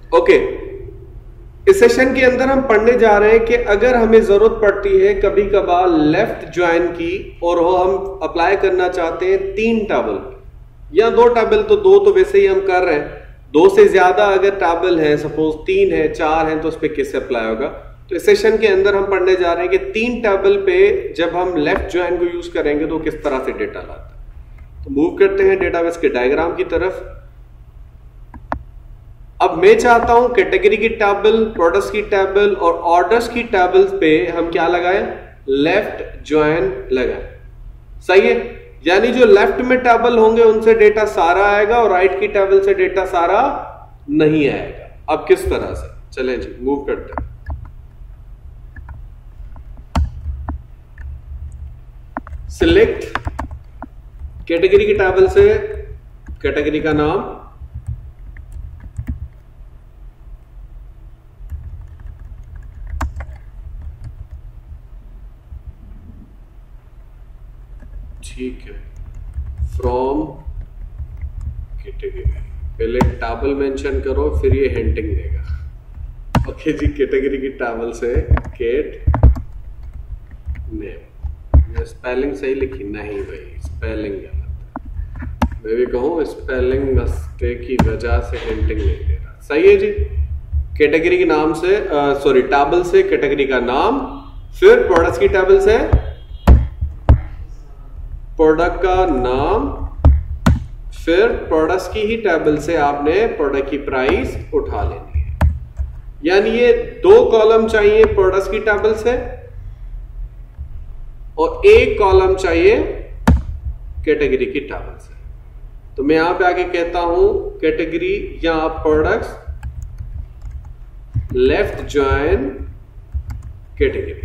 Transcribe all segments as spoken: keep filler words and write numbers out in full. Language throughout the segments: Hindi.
ओके, इस सेशन के अंदर हम पढ़ने जा रहे हैं कि अगर हमें जरूरत पड़ती है कभी कभार लेफ्ट ज्वाइन की और वो हम अप्लाई करना चाहते हैं तीन टेबल या दो टेबल, तो दो तो वैसे ही हम कर रहे हैं, दो से ज्यादा अगर टेबल है, सपोज तीन है, चार है, तो उस पर कैसे अप्लाई होगा। तो इस सेशन के अंदर हम पढ़ने जा रहे हैं कि तीन टेबल पे जब हम लेफ्ट ज्वाइन को यूज करेंगे तो किस तरह से डेटा लाता है। तो मूव करते हैं डेटाबेस के डायग्राम की तरफ। अब मैं चाहता हूं कैटेगरी की टेबल, प्रोडक्ट्स की टेबल और ऑर्डर्स की टेबल पे हम क्या लगाएं, लेफ्ट ज्वाइन लगाएं। सही है, यानी जो लेफ्ट में टेबल होंगे उनसे डेटा सारा आएगा और राइट की टेबल से डेटा सारा नहीं आएगा। अब किस तरह से, चलें जी मूव करते हैं। सिलेक्ट कैटेगरी की टेबल से कैटेगरी का नाम, ठीक है, फ्रॉम कैटेगरी, पहले टेबल मेंशन करो फिर ये हिंटिंग देगा। ओके जी, कैटेगरी की टेबल से केट नेम, स्पेलिंग सही लिखी नहीं भाई, स्पेलिंग गलत, मैं भी कहूँ स्पेलिंग मिस्टेक की वजह से हिंटिंग नहीं दे रहा। सही है जी, कैटेगरी के नाम से सॉरी टेबल से कैटेगरी का नाम, फिर प्रोडक्ट्स की टेबल से प्रोडक्ट का नाम, फिर प्रोडक्ट्स की ही टेबल से आपने प्रोडक्ट की प्राइस उठा लेनी है। यानी ये दो कॉलम चाहिए प्रोडक्ट्स की टेबल से और एक कॉलम चाहिए कैटेगरी की टेबल से। तो मैं यहां पे आके कहता हूं कैटेगरी या प्रोडक्ट्स लेफ्ट ज्वाइन कैटेगरी,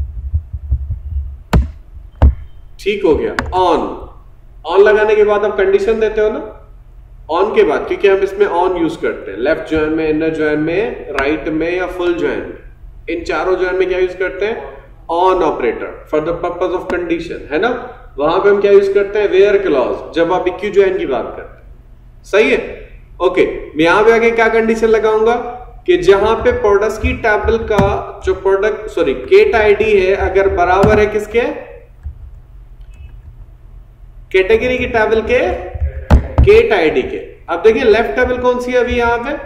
ठीक हो गया। ऑन, ऑन लगाने के बाद आप कंडीशन देते हो ना, ऑन के बाद, क्योंकि हम इसमें ऑन यूज करते हैं लेफ्ट ज्वाइन में, इनर ज्वाइन में, राइट में या फुल ज्वाइन में, इन चारों ज्वाइन में क्या यूज करते हैं, on operator for the purpose of condition, है ना। वहां पे हम क्या यूज करते हैं, वेयर क्लॉज, जब आप इक्यू ज्वाइन की बात करते हैं। सही है, ओके। मैं यहां पे आके क्या कंडीशन लगाऊंगा कि जहां पे प्रोडक्ट्स की टेबल का जो प्रोडक्ट सॉरी केट आईडी है अगर बराबर है किसके, कैटेगरी की टेबल के केट आईडी के। अब देखिए लेफ्ट टेबल कौन सी है अभी, यहां पे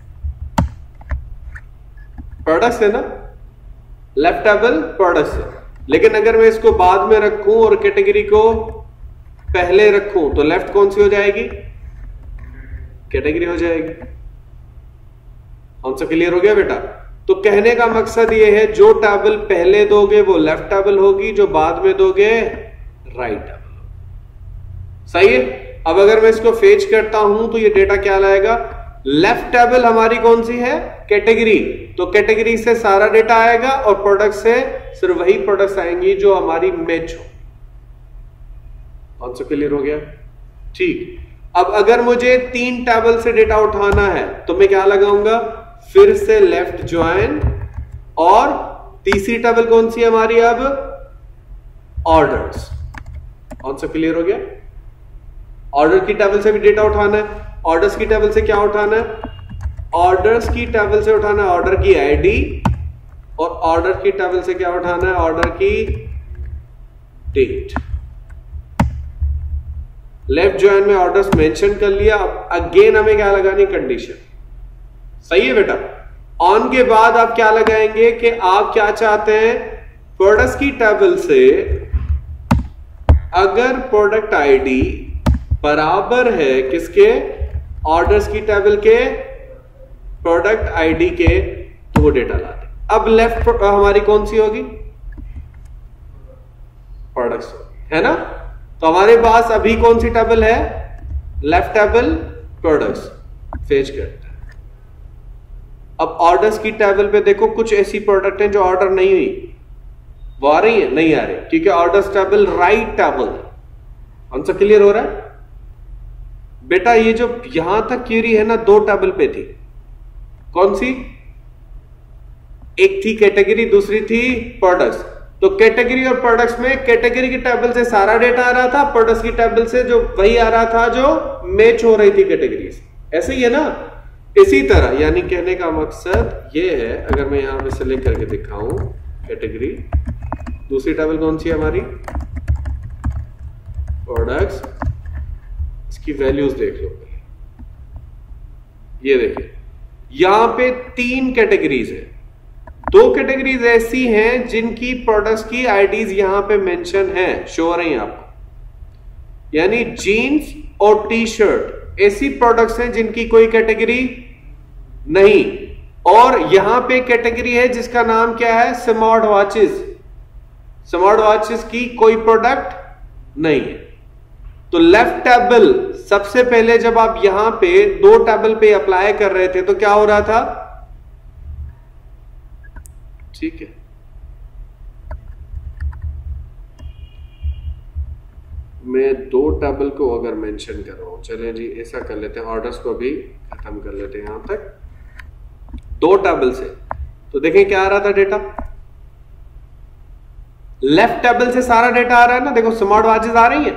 प्रोडक्ट्स है ना, लेफ्ट टेबल प्रोडक्ट्स है। लेकिन अगर मैं इसको बाद में रखूं और कैटेगरी को पहले रखूं तो लेफ्ट कौन सी हो जाएगी, कैटेगरी हो जाएगी। आंसर क्लियर हो गया बेटा। तो कहने का मकसद ये है जो टेबल पहले दोगे वो लेफ्ट टेबल होगी, जो बाद में दोगे राइट टेबल। सही है। अब अगर मैं इसको फेच करता हूं तो ये डेटा क्या लाएगा, लेफ्ट टेबल हमारी कौन सी है, कैटेगरी, तो कैटेगरी से सारा डेटा आएगा और प्रोडक्ट से सिर्फ वही प्रोडक्ट्स आएंगी जो हमारी मैच हो। आंसर क्लियर हो गया, ठीक। अब अगर मुझे तीन टेबल से डेटा उठाना है तो मैं क्या लगाऊंगा, फिर से लेफ्ट ज्वाइन, और तीसरी टेबल कौन सी है हमारी अब, ऑर्डर्स। आंसर क्लियर हो गया। ऑर्डर की टेबल से भी डेटा उठाना है, ऑर्डर्स की टेबल से क्या उठाना है, ऑर्डर्स की टेबल से उठाना है ऑर्डर की आईडी, और ऑर्डर की टेबल से क्या उठाना है, ऑर्डर की डेट। लेफ्ट ज्वाइन में ऑर्डर्स मेंशन कर लिया। अब अगेन हमें क्या लगानी, कंडीशन। सही है बेटा। ऑन के बाद आप क्या लगाएंगे कि आप क्या चाहते हैं, प्रोडक्ट्स की टेबल से अगर प्रोडक्ट आईडी बराबर है किसके, ऑर्डर्स की टेबल के प्रोडक्ट आईडी के, तो वो डेटा ला दे। अब लेफ्ट हमारी कौन सी होगी, प्रोडक्ट्स होगी, है ना। तो हमारे पास अभी कौन सी टेबल है, लेफ्ट टेबल प्रोडक्ट्स। फेच करते हैं। अब ऑर्डर्स की टेबल पे देखो कुछ ऐसी प्रोडक्ट हैं जो ऑर्डर नहीं हुई, वो आ रही है, नहीं आ रही, ठीक है। Orders table right table. Answer clear हो रहा है बेटा। ये जो यहां तक क्वेरी है ना, दो टेबल पे थी, कौन सी, एक थी कैटेगरी, दूसरी थी प्रोडक्ट्स। तो कैटेगरी और प्रोडक्ट्स में कैटेगरी की टेबल से सारा डेटा आ रहा था, प्रोडक्ट्स की टेबल से जो वही आ रहा था जो मैच हो रही थी कैटेगरी से। ऐसे ही है ना। इसी तरह यानी कहने का मकसद ये है, अगर मैं यहां पे सेलेक्ट करके दिखाऊं कैटेगरी, दूसरी टेबल कौन सी है हमारी, प्रोडक्ट्स, इसकी वैल्यूज देख लो। ये देखिए यहां पे तीन कैटेगरीज है, दो कैटेगरीज ऐसी हैं जिनकी प्रोडक्ट्स की आईडीज यहां पे मेंशन है, शो हो रही हैं आपको, यानी जीन्स और टी शर्ट ऐसी प्रोडक्ट्स हैं जिनकी कोई कैटेगरी नहीं, और यहां पे कैटेगरी है जिसका नाम क्या है, स्मार्ट वॉचेस, स्मार्ट वॉचेस की कोई प्रोडक्ट नहीं है। तो लेफ्ट टेबल सबसे पहले जब आप यहां पे दो टेबल पे अप्लाई कर रहे थे तो क्या हो रहा था, ठीक है, मैं दो टेबल को अगर मेंशन कर रहा हूं, चलें जी ऐसा कर लेते हैं, ऑर्डर्स को भी खत्म कर लेते हैं यहां तक, दो टेबल से, तो देखें क्या आ रहा था डेटा, लेफ्ट टेबल से सारा डेटा आ रहा है ना, देखो स्मार्ट वॉचेस आ रही है,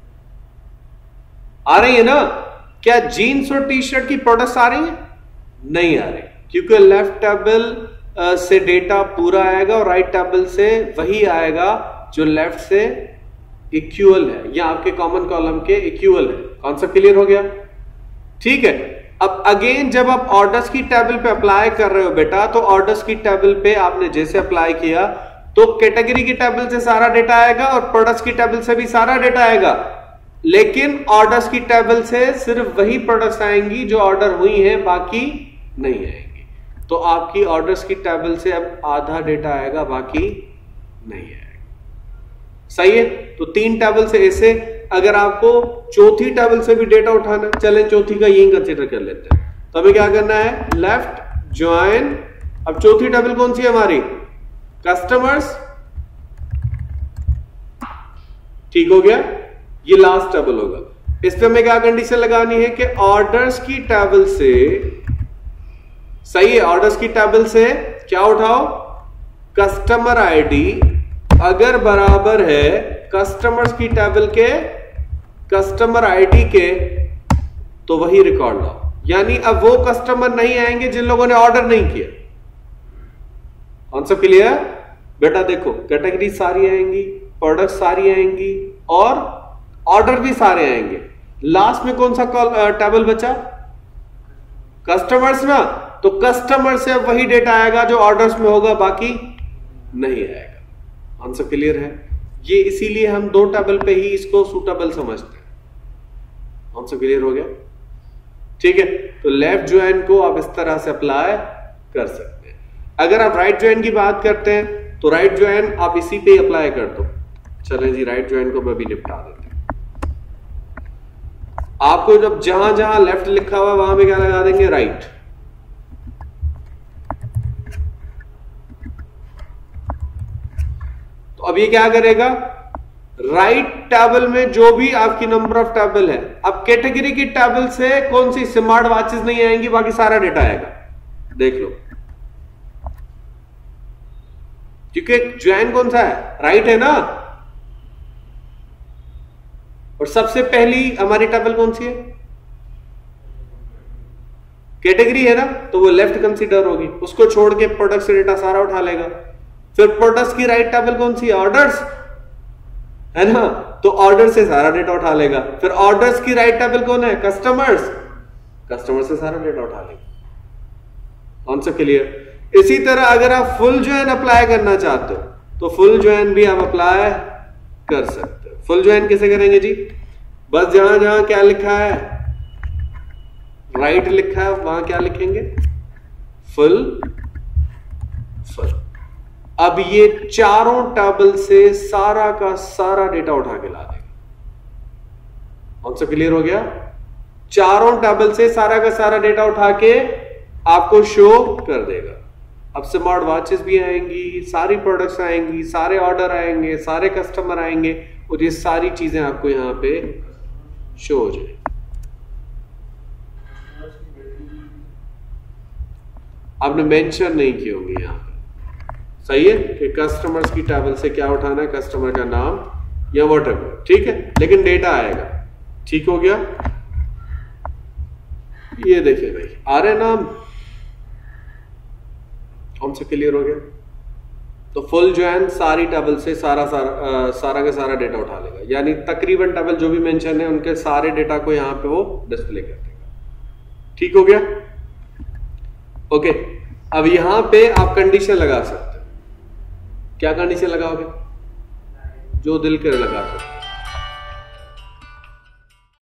आ रही है ना, क्या जीन्स और टी शर्ट की प्रोडक्ट्स आ रही हैं, नहीं आ रही, क्योंकि लेफ्ट टेबल से डेटा पूरा आएगा और राइट टेबल से वही आएगा जो लेफ्ट से इक्वल है या आपके कॉमन कॉलम के इक्वल है। कॉन्सेप्ट क्लियर हो गया, ठीक है। अब अगेन जब आप ऑर्डर्स की टेबल पे अप्लाई कर रहे हो बेटा, तो ऑर्डर्स की टेबल पे आपने जैसे अप्लाई किया तो कैटेगरी की टेबल से सारा डेटा आएगा और प्रोडक्ट्स की टेबल से भी सारा डेटा आएगा, लेकिन ऑर्डर्स की टेबल से सिर्फ वही प्रोडक्ट्स आएंगी जो ऑर्डर हुई हैं, बाकी नहीं आएंगी। तो आपकी ऑर्डर्स की टेबल से अब आधा डेटा आएगा, बाकी नहीं आएगा, सही है। तो तीन टेबल से ऐसे, अगर आपको चौथी टेबल से भी डेटा उठाना, चलें चौथी का यही कंसीडर कर लेते हैं, तो हमें क्या करना है, लेफ्ट ज्वाइन, अब चौथी टेबल कौन सी है हमारी, कस्टमर्स, ठीक हो गया, ये लास्ट टेबल होगा। इस पे हमें क्या कंडीशन लगानी है कि ऑर्डर्स की टेबल से, सही है, ऑर्डर्स की टेबल से क्या उठाओ, कस्टमर आईडी अगर बराबर है कस्टमर्स की टेबल के कस्टमर आईडी के, तो वही रिकॉर्ड लाओ, यानी अब वो कस्टमर नहीं आएंगे जिन लोगों ने ऑर्डर नहीं किया। कॉन्सेप्ट क्लियर बेटा, देखो कैटेगरी सारी आएंगी, प्रोडक्ट सारी आएंगी और ऑर्डर भी सारे आएंगे, लास्ट में कौन सा टेबल बचा, कस्टमर्स ना, तो कस्टमर से वही डेटा आएगा जो ऑर्डर्स में होगा, बाकी नहीं आएगा। आंसर क्लियर है, ये इसीलिए हम दो टेबल पे ही इसको सूटेबल समझते हैं। आंसर क्लियर हो गया, ठीक है। तो लेफ्ट ज्वाइन को आप इस तरह से अप्लाई कर सकते हैं। अगर आप राइट ज्वाइन की बात करते हैं तो राइट ज्वाइन आप इसी पे अप्लाई कर दो। चलें जी, राइट ज्वाइन को मैं भी निपटा देते हैं। आपको जब जहां जहां लेफ्ट लिखा हुआ वहां पे क्या लगा देंगे, राइट। तो अब ये क्या करेगा, राइट टेबल में जो भी आपकी नंबर ऑफ टेबल है, अब कैटेगरी की टेबल से कौन सी स्मार्ट वॉचेस नहीं आएंगी, बाकी सारा डेटा आएगा, देख लो, क्योंकि ज्वाइन कौन सा है, राइट है ना, और सबसे पहली हमारी टेबल कौन सी है, कैटेगरी है ना, तो वो लेफ्ट कंसीडर होगी, उसको छोड़ के प्रोडक्ट से डेटा सारा उठा लेगा। फिर प्रोडक्ट्स की राइट टेबल कौन सी है, ऑर्डर्स है ना, तो ऑर्डर से सारा डेटा उठा लेगा। फिर ऑर्डर्स की राइट टेबल कौन है, कस्टमर्स, कस्टमर से सारा डेटा उठा लेगा। कौन सा क्लियर। इसी तरह अगर आप फुल ज्वाइन अप्लाई करना चाहते हो तो फुल ज्वाइन भी आप अप्लाई कर सकते हो। फुल ज्वाइन कैसे करेंगे जी, बस जहां जहां क्या लिखा है, राइट लिखा है, वहां क्या लिखेंगे, फुल फुल। अब ये चारों टेबल से सारा का सारा डेटा उठा के ला देगा। कौन सा क्लियर हो गया, चारों टेबल से सारा का सारा डेटा उठा के आपको शो कर देगा। अब स्मार्ट वॉचेस भी आएंगी, सारी प्रोडक्ट्स आएंगी, सारे ऑर्डर आएंगे, सारे कस्टमर आएंगे, और ये सारी चीजें आपको यहां पे शो हो जाएगी। आपने मेंशन नहीं किए होंगे यहां पे, सही है, कि कस्टमर्स की टेबल से क्या उठाना है, कस्टमर का नाम या व्हाटएवर, ठीक है, लेकिन डेटा आएगा। ठीक हो गया, ये देखिए भाई, आ रहे ना, कौन सा क्लियर हो गया? तो फुल जो है सारी टेबल से सारा सारा आ, सारा का सारा डेटा उठा लेगा, यानी तकरीबन टेबल जो भी मेंशन है उनके सारे डेटा को यहां पे वो डिस्प्ले कर देगा। ठीक हो गया? ओके, अब यहां पे आप कंडीशन लगा सकते हो। क्या कंडीशन लगाओगे? जो दिल करे लगा सकते हो।